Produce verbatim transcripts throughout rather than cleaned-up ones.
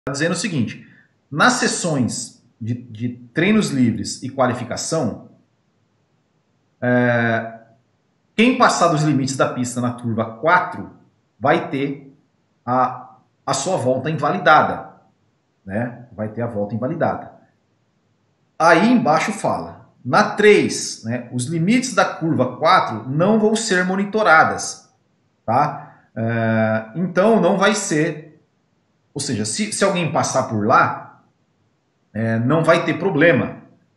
dizendo o seguinte, nas sessões de, de treinos livres e qualificação, é, quem passar dos limites da pista na curva quatro vai ter a, a sua volta invalidada, né? Vai ter a volta invalidada. Aí embaixo fala, na três, né, os limites da curva quatro não vão ser monitoradas, tá? É, então não vai ser, ou seja, se, se alguém passar por lá, é, não vai ter problema.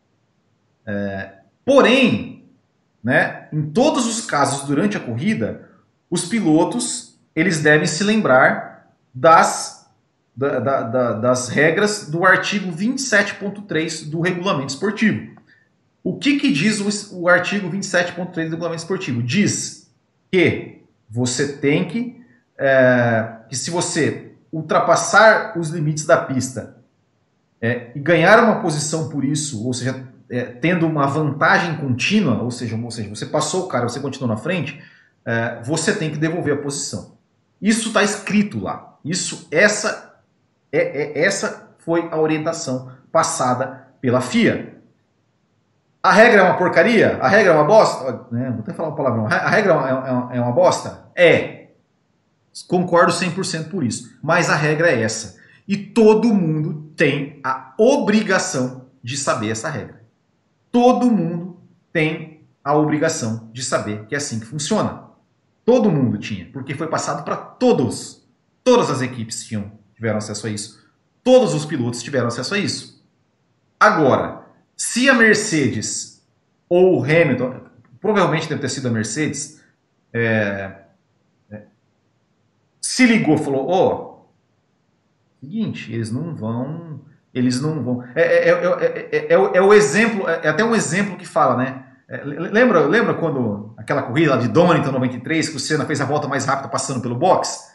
É, porém, né, em todos os casos durante a corrida, os pilotos eles devem se lembrar das, da, da, da, das regras do artigo vinte e sete ponto três do regulamento esportivo. O que, que diz o, o artigo vinte e sete ponto três do regulamento esportivo? Diz que você tem que, é, que se você ultrapassar os limites da pista é, e ganhar uma posição por isso, ou seja, é, tendo uma vantagem contínua, ou seja, ou seja, você passou o cara, você continuou na frente, é, você tem que devolver a posição. Isso está escrito lá. Isso, essa, é, é, essa foi a orientação passada pela F I A. A regra é uma porcaria? A regra é uma bosta? Né? Vou até falar uma palavra. A regra é uma, é uma bosta? É. Concordo cem por cento por isso. Mas a regra é essa. E todo mundo tem a obrigação de saber essa regra. Todo mundo tem a obrigação de saber que é assim que funciona. Todo mundo tinha, porque foi passado para todos. Todas as equipes tinham, tiveram acesso a isso. Todos os pilotos tiveram acesso a isso. Agora, se a Mercedes ou o Hamilton, provavelmente deve ter sido a Mercedes, é, é, se ligou e falou, ó, oh, seguinte, eles não vão, eles não vão. É, é, é, é, é, é o exemplo, é até um exemplo que fala, né? É, lembra, lembra quando aquela corrida lá de Donington noventa e três, que o Senna fez a volta mais rápida passando pelo box?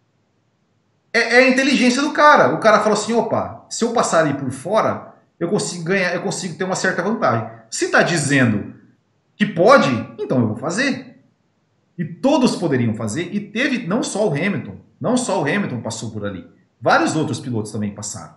É, é a inteligência do cara. O cara falou assim, opa, se eu passar ali por fora, eu consigo ganhar, eu consigo ter uma certa vantagem. Se está dizendo que pode, então eu vou fazer. E todos poderiam fazer, e teve não só o Hamilton, não só o Hamilton passou por ali, vários outros pilotos também passaram.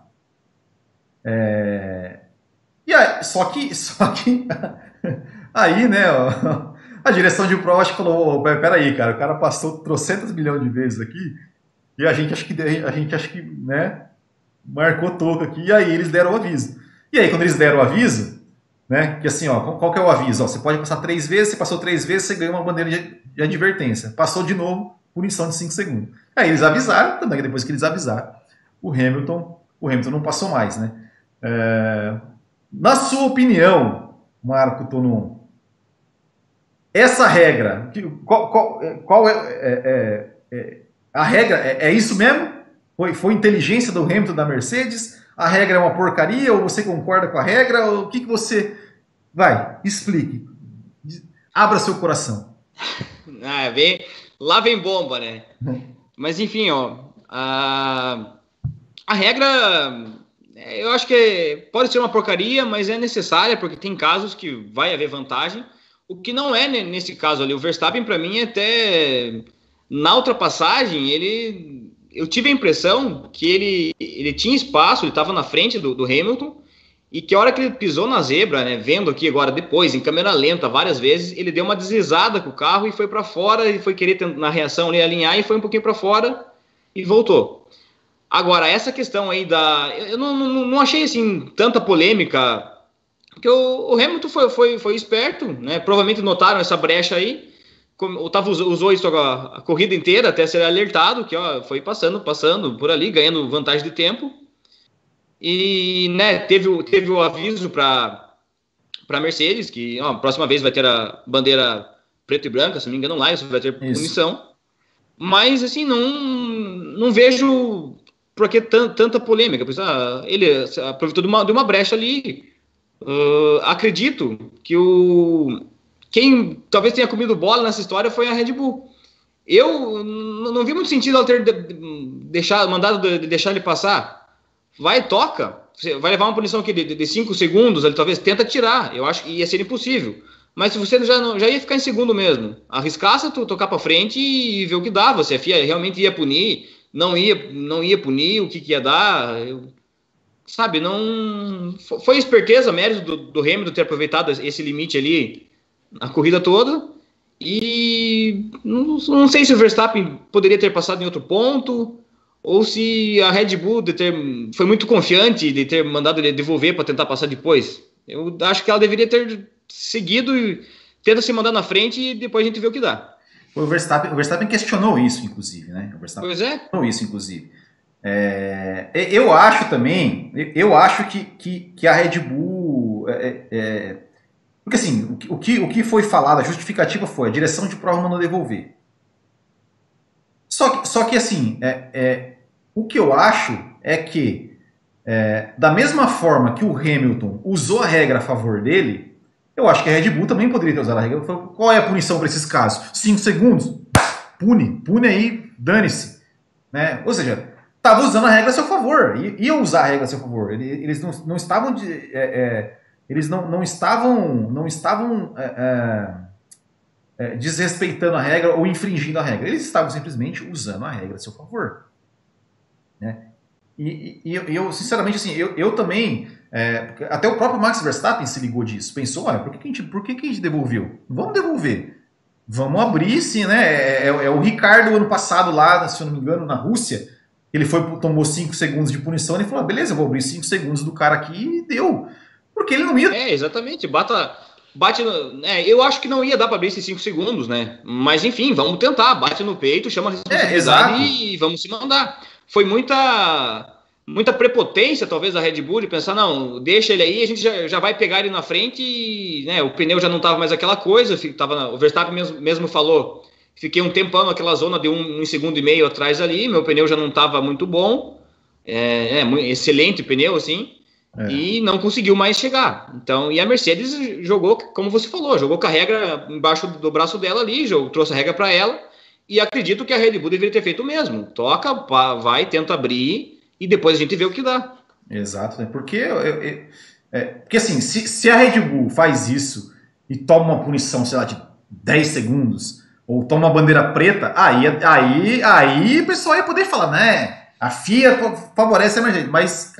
É... E aí, só que, só que aí, né, ó, a direção de prova acho que falou, oh, peraí, cara, o cara passou trocentos milhões de vezes aqui, e a gente acha que, a gente acha que, né, marcou toco aqui, e aí eles deram o aviso. E aí, quando eles deram o aviso, né, que assim, ó, qual que é o aviso? Ó, você pode passar três vezes, você passou três vezes, você ganha uma bandeira de, de advertência. Passou de novo, punição de cinco segundos. Aí eles avisaram, também depois que eles avisaram, o Hamilton, o Hamilton não passou mais, né? É... Na sua opinião, Marco Tonon, essa regra, qual, qual, qual é, é, é a regra? É, é isso mesmo? Foi, foi inteligência do Hamilton da Mercedes? A regra é uma porcaria? Ou você concorda com a regra? Ou o que, que você... Vai, explique. Abra seu coração. Ah, vem... Lá vem bomba, né? Mas enfim, ó, a... a regra, eu acho que pode ser uma porcaria, mas é necessária, porque tem casos que vai haver vantagem. O que não é nesse caso ali. O Verstappen, para mim, até na ultrapassagem, ele... eu tive a impressão que ele, ele tinha espaço, ele estava na frente do, do Hamilton, e que a hora que ele pisou na zebra, né, vendo aqui agora depois, em câmera lenta, várias vezes, ele deu uma deslizada com o carro e foi para fora, e foi querer na reação ali alinhar e foi um pouquinho para fora e voltou. Agora, essa questão aí da... eu não, não, não achei assim tanta polêmica, porque o, o Hamilton foi, foi, foi esperto, né, provavelmente notaram essa brecha aí. O Otávio usou isso a, a corrida inteira até ser alertado, que ó, foi passando, passando por ali, ganhando vantagem de tempo. E né, teve, o, teve o aviso para a Mercedes, que ó, a próxima vez vai ter a bandeira preta e branca, se não me engano lá, isso vai ter punição. Isso. Mas assim, não, não vejo por que tanta polêmica. Ah, ele aproveitou de uma, de uma brecha ali. Uh, acredito que o... quem talvez tenha comido bola nessa história foi a Red Bull. Eu não vi muito sentido ela ter deixado, mandado de deixar ele passar. Vai, toca. Vai levar uma punição aqui de cinco segundos, ele talvez tenta tirar. Eu acho que ia ser impossível. Mas se você já, não, já ia ficar em segundo mesmo. Arriscasse tu tocar para frente e ver o que dá. Você a F I A realmente ia punir. não ia, não ia punir, o que, que ia dar, eu, sabe, não... Foi esperteza, mérito do, do Hamilton ter aproveitado esse limite ali a corrida toda, e não, não sei se o Verstappen poderia ter passado em outro ponto, ou se a Red Bull de ter, foi muito confiante de ter mandado ele devolver para tentar passar depois. Eu acho que ela deveria ter seguido e tenta se mandar na frente e depois a gente vê o que dá. O Verstappen, o Verstappen questionou isso, inclusive, né? O Verstappen pois é. questionou isso, inclusive. É, eu acho também, eu acho que, que, que a Red Bull... É, é, porque assim, o que, o que foi falado, a justificativa foi a direção de prova mandou devolver. Só que, só que assim, é, é, o que eu acho é que, é, da mesma forma que o Hamilton usou a regra a favor dele, eu acho que a Red Bull também poderia ter usado a regra. Qual é a punição para esses casos? Cinco segundos? Pune, pune aí, dane-se. Né? Ou seja, estava usando a regra a seu favor, iam usar a regra a seu favor. Eles não, não estavam... De, é, é, eles não, não estavam... Não estavam é, é, É, desrespeitando a regra ou infringindo a regra. Eles estavam simplesmente usando a regra a seu favor. Né? E, e, e eu, sinceramente, assim, eu, eu também... É, até o próprio Max Verstappen se ligou disso. Pensou, olha, por que, que, a, gente, por que, que a gente devolveu? Vamos devolver. Vamos abrir, sim, né? É, é, é o Ricardo, ano passado, lá, se eu não me engano, na Rússia, ele foi, tomou cinco segundos de punição e ele falou, ah, beleza, eu vou abrir cinco segundos do cara aqui e deu. Porque ele não ia... É, exatamente. Bata... Bate no, é, eu acho que não ia dar para abrir esses cinco segundos, né? Mas enfim, vamos tentar. Bate no peito, chama a responsabilidade é, e vamos se mandar. Foi muita muita prepotência, talvez, da Red Bull de pensar, não, deixa ele aí, a gente já, já vai pegar ele na frente e né, o pneu já não estava mais aquela coisa. Tava, o Verstappen mesmo, mesmo falou, fiquei um tempão naquela zona de um, um segundo e meio atrás ali, meu pneu já não estava muito bom, é, é, excelente pneu, assim. É. E não conseguiu mais chegar. Então, e a Mercedes jogou, como você falou, jogou com a regra embaixo do braço dela ali, jogou, trouxe a regra para ela. E acredito que a Red Bull deveria ter feito o mesmo. Toca, vai, tenta abrir e depois a gente vê o que dá. Exato, né? Porque, eu, eu, é, porque assim, se, se a Red Bull faz isso e toma uma punição, sei lá, de dez segundos, ou toma uma bandeira preta, aí, aí, aí o pessoal ia poder falar, né? A F I A favorece a Mercedes, mas.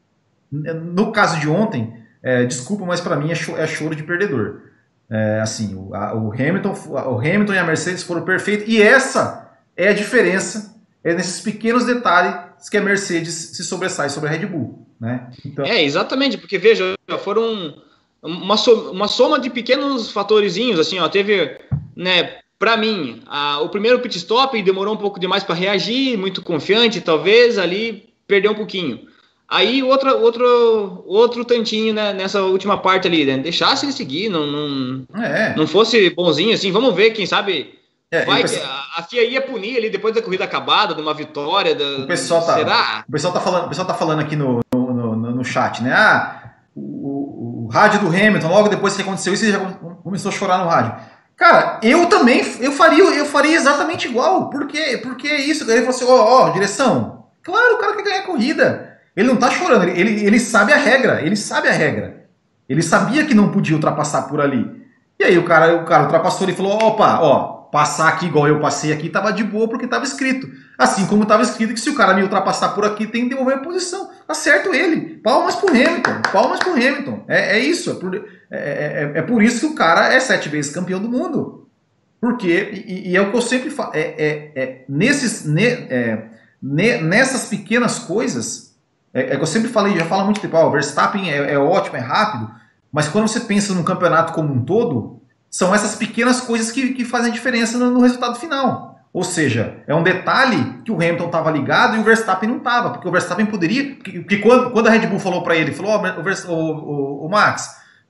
No caso de ontem, é, desculpa, mas para mim é, cho é choro de perdedor. É, assim, o, a, o, Hamilton, o Hamilton e a Mercedes foram perfeitos, e essa é a diferença, é nesses pequenos detalhes que a Mercedes se sobressai sobre a Red Bull. Né? Então... É, exatamente, porque veja, foram uma, so, uma soma de pequenos fatorzinhos, assim, ó, teve, né, para mim, a, o primeiro pit stop demorou um pouco demais para reagir, muito confiante, talvez ali perdeu um pouquinho. Aí outro, outro, outro tantinho, né, nessa última parte ali, né? Deixasse ele seguir, não, não, é. não fosse bonzinho assim, vamos ver, quem sabe é, vai pessoal... a, a F I A ia punir ali depois da corrida acabada, de uma vitória, da, o pessoal tá, será? O pessoal tá falando, o pessoal tá falando aqui no, no, no, no chat, né? Ah, o, o, o rádio do Hamilton, logo depois que aconteceu isso, ele já começou a chorar no rádio. Cara, eu também, eu faria, eu faria exatamente igual. Por quê? Porque é isso, ele falou assim, ó, ó, direção, claro, o cara quer ganhar a corrida. Ele não tá chorando, ele, ele, ele sabe a regra, ele sabe a regra. Ele sabia que não podia ultrapassar por ali. E aí o cara, o cara ultrapassou e falou, opa, ó, passar aqui igual eu passei aqui tava de boa porque tava escrito. Assim como tava escrito que se o cara me ultrapassar por aqui tem que devolver a posição. Acerto ele. Palmas pro Hamilton, palmas pro Hamilton. É, é isso, é por, é, é, é por isso que o cara é sete vezes campeão do mundo. Porque, e, e é o que eu sempre falo, é, é, é, nesses, ne, é, ne, nessas pequenas coisas... É, é que eu sempre falei, já falo há muito tempo, ó, o Verstappen é, é ótimo, é rápido, mas quando você pensa no campeonato como um todo, são essas pequenas coisas que, que fazem diferença no, no resultado final. Ou seja, é um detalhe que o Hamilton estava ligado e o Verstappen não estava, porque o Verstappen poderia... Porque, porque quando, quando a Red Bull falou para ele, falou, ó, o, o, o Max,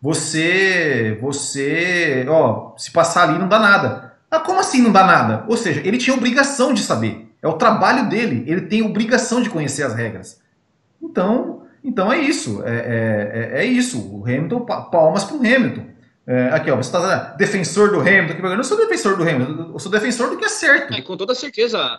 você, você, ó, se passar ali não dá nada. Ah, como assim não dá nada? Ou seja, ele tinha obrigação de saber, é o trabalho dele, ele tem obrigação de conhecer as regras. Então, então é isso, é, é, é isso. O Hamilton, palmas para o Hamilton. É, aqui, ó, você está defensor do Hamilton. Eu não sou defensor do Hamilton, eu sou defensor do que é certo. É, com toda certeza.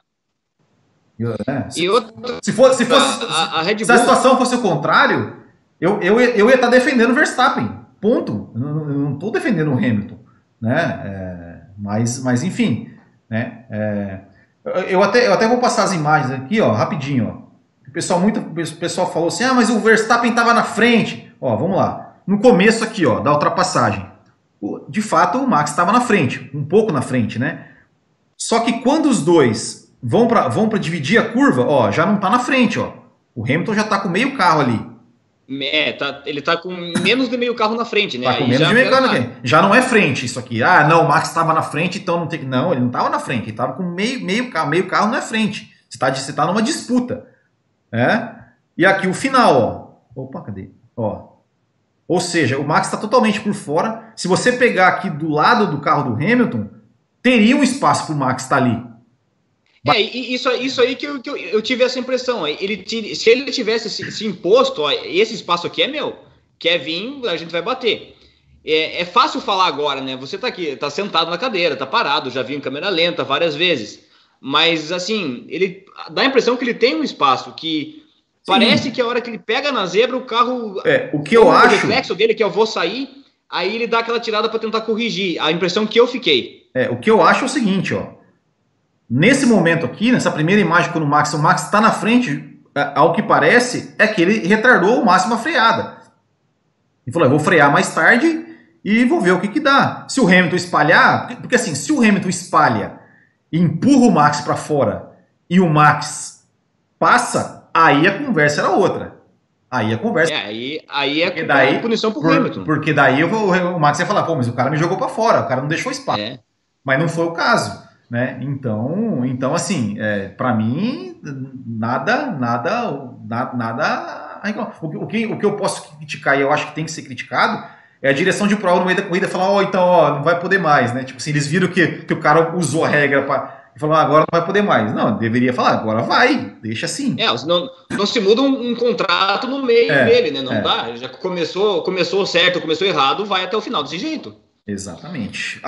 Eu, é, se, e outra, se, fosse, se, fosse, a, a Red Bull... se a situação fosse o contrário, eu, eu, eu ia estar defendendo o Verstappen. Ponto. Eu não estou defendendo o Hamilton. Né? É, mas, mas, enfim. Né? É, Eu até, eu até vou passar as imagens aqui, ó, rapidinho, ó. O pessoal, muito, o pessoal falou assim, ah, mas o Verstappen estava na frente. Ó, vamos lá. No começo aqui, ó, da ultrapassagem. De fato, o Max estava na frente, um pouco na frente, né? Só que quando os dois vão para vão para dividir a curva, ó, já não está na frente, ó. O Hamilton já está com meio carro ali. É, tá, ele tá com menos de meio carro na frente, né? Tá com Aí menos já de meio carro na frente. Já não é frente isso aqui. Ah, não, o Max estava na frente, então não tem que. Não, ele não estava na frente, ele estava com meio, meio carro. Meio carro não é frente. Você está você tá numa disputa. É? E aqui o final, ó. Opa, cadê? Ó. Ou seja, o Max está totalmente por fora. Se você pegar aqui do lado do carro do Hamilton, teria um espaço para o Max estar ali. É, isso, isso aí que, eu, que eu, eu tive essa impressão. Ele, se ele tivesse se, se imposto, ó, esse espaço aqui é meu, quer vir, a gente vai bater. É, é fácil falar agora, né? Você tá aqui, tá sentado na cadeira, tá parado, já vi em câmera lenta várias vezes. Mas, assim, ele dá a impressão que ele tem um espaço, que Sim. parece que a hora que ele pega na zebra, o carro... É, o que eu o acho... O reflexo dele, que eu vou sair, aí ele dá aquela tirada para tentar corrigir. A impressão que eu fiquei. É, o que eu acho é o seguinte, ó. Nesse momento aqui, nessa primeira imagem, quando o Max, o Max está na frente, ao que parece, é que ele retardou ao máximo a freada. Ele falou, eu vou frear mais tarde e vou ver o que que dá. Se o Hamilton espalhar, porque, porque assim, se o Hamilton espalha e empurra o Max para fora e o Max passa, aí a conversa era outra. Aí a conversa... É, aí, aí é porque daí, punição pro por, Hamilton. Porque daí o, o Max ia falar, pô, mas o cara me jogou para fora, o cara não deixou espaço. É. Mas não foi o caso. Né? Então, então, assim, é, para mim, nada, nada, nada, nada. O, o, que, o que eu posso criticar e eu acho que tem que ser criticado é a direção de prova no meio da corrida falar, ó, oh, então, ó, não vai poder mais, né? Tipo assim, eles viram que, que o cara usou a regra para e falou, ah, agora não vai poder mais. Não, deveria falar, agora vai, deixa assim. É, não, não se muda um, um contrato no meio é, dele, né? Não é. dá. Já começou, começou certo, começou errado, vai até o final desse jeito. Exatamente.